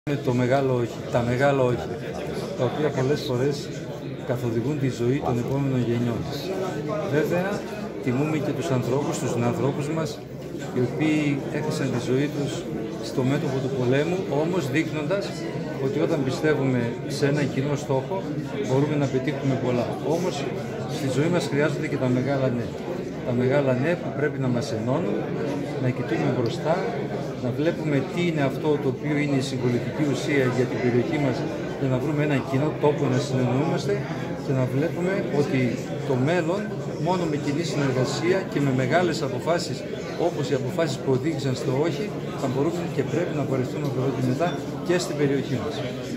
Το μεγάλο όχι, τα μεγάλα όχι, τα οποία πολλές φορές καθοδηγούν τη ζωή των επόμενων γενιών. Βέβαια, τιμούμε και τους ανθρώπους, τους συνανθρώπους μας, οι οποίοι έχασαν τη ζωή τους στο μέτωπο του πολέμου, όμως δείχνοντας ότι όταν πιστεύουμε σε έναν κοινό στόχο, μπορούμε να πετύχουμε πολλά. Όμως, στη ζωή μας χρειάζονται και τα μεγάλα ναι. Τα μεγάλα ναι που πρέπει να μας ενώνουν, να κοιτούμε μπροστά, να βλέπουμε τι είναι αυτό το οποίο είναι η συμβολική ουσία για την περιοχή μας, για να βρούμε έναν κοινό τόπο να συνεννοούμαστε και να βλέπουμε ότι το μέλλον μόνο με κοινή συνεργασία και με μεγάλες αποφάσεις, όπως οι αποφάσεις που οδήγησαν στο όχι, θα μπορούμε και πρέπει να πορευτούμε από εδώ και μετά και στην περιοχή μας.